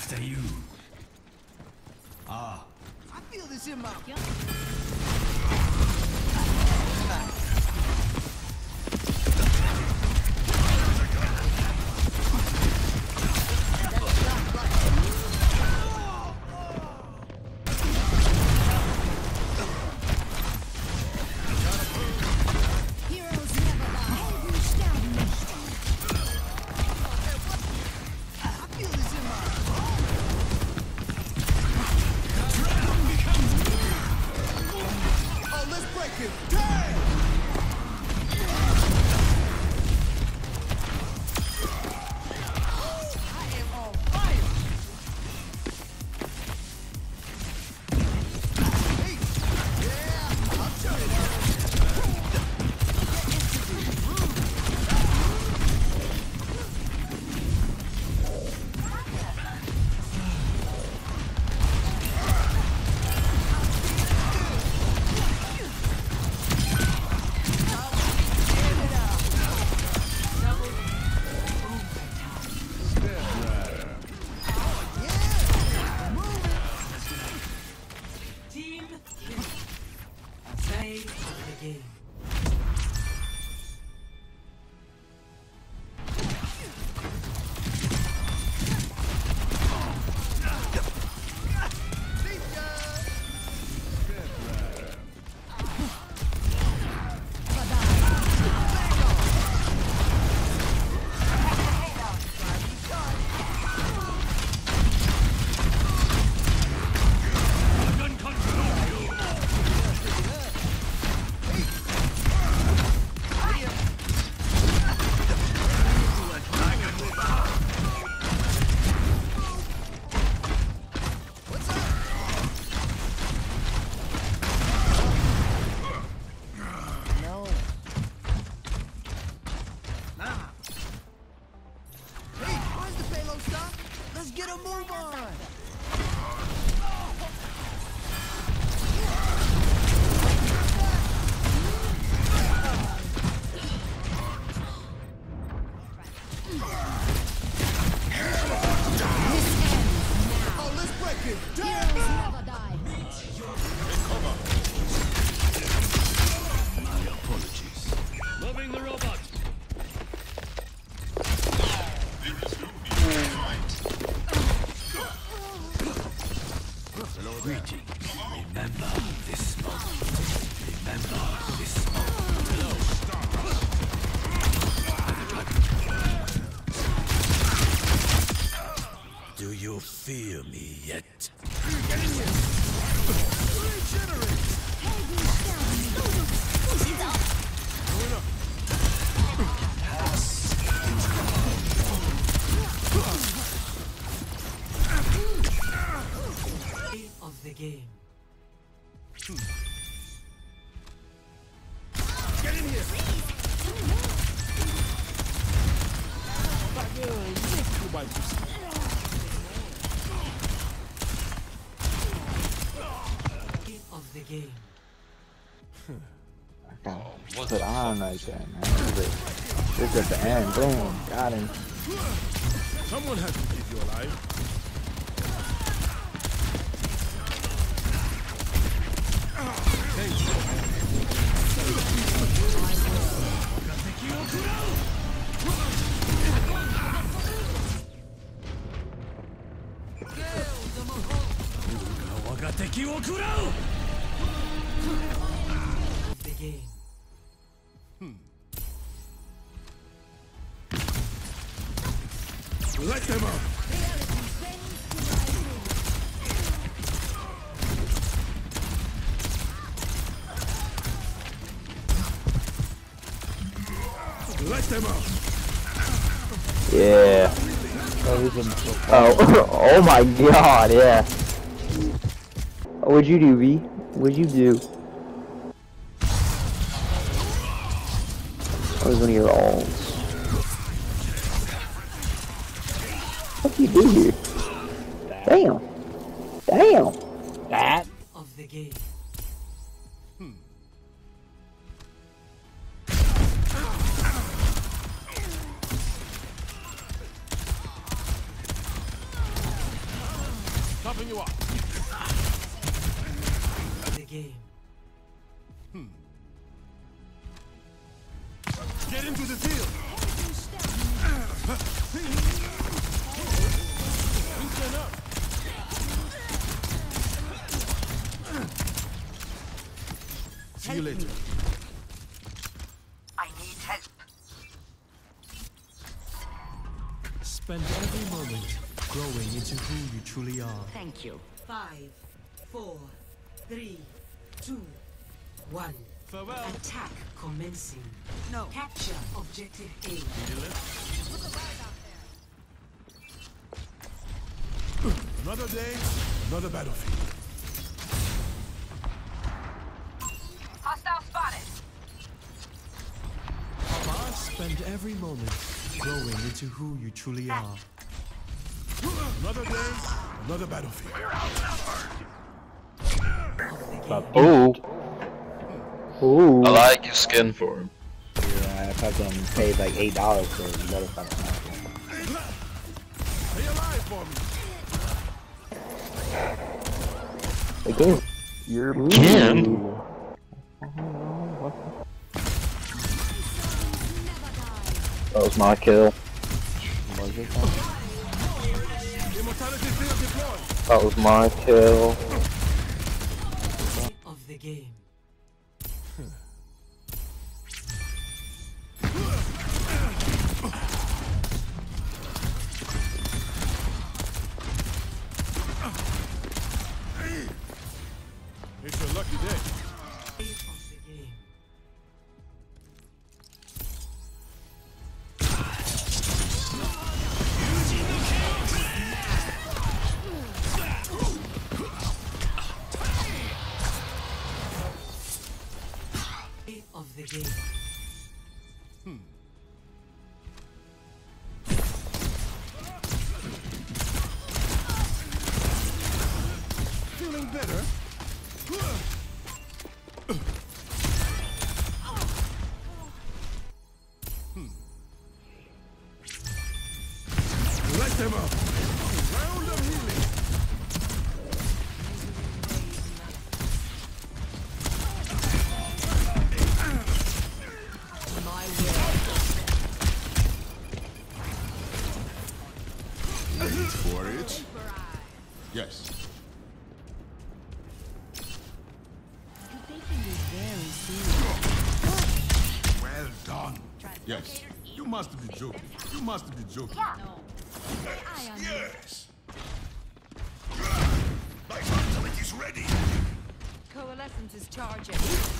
After you. Ah. I feel this in my... Do you fear me yet? Of the game. Get in here! Of the game. Put on right there, man. This at the end. Boom. Got him. Someone has to keep you alive. The game. Let them up. Let them up. Yeah. Oh, oh my God, yeah. What'd you do, V? What'd you do? That was one of your ults. What'd you do here? Damn. Damn. That. Of the game. toughen you up. The game. Get into the field. Loosen up. See you later. I need help. Spend every moment growing into who you truly are. Thank you. 5, 4, 3, 2, 1. Farewell. Attack commencing. No. Capture objective A. Another day, another battlefield. Hostile spotted. Spend every moment growing into who you truly are. Another day, another battlefield. Ooh. Ooh. I like your skin for him. Yeah, I fucking paid like $8 for it. You better fucking Stay alive for me. again. You're Ken? That was my kill. Immortality field deployed. That was my kill. Of the game. It's your lucky day. Of the game. Of the game. Feeling better? Let them up. Round of healing. Wait for it. Yes. Well done. Yes. You must be joking. You must be joking. Yes. My ultimate is ready. Coalescence is charging.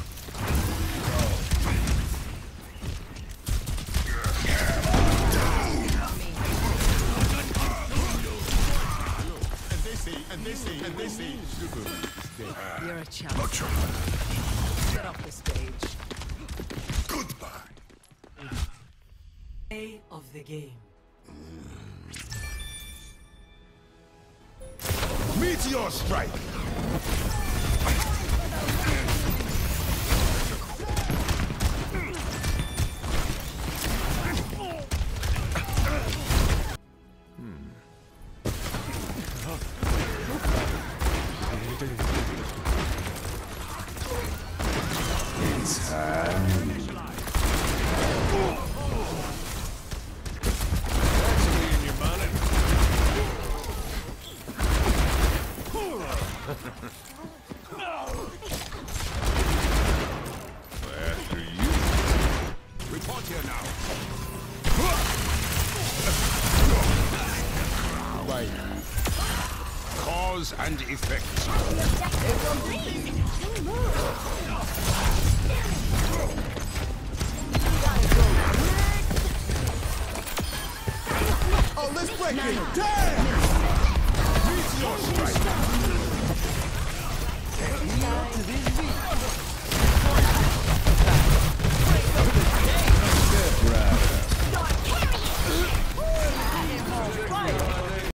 And they say, You're a champ. Get off the stage. goodbye. A of the game. Meteor strike. After you. Report here now. Right. Cause and effect. Oh, let's break it. Damn!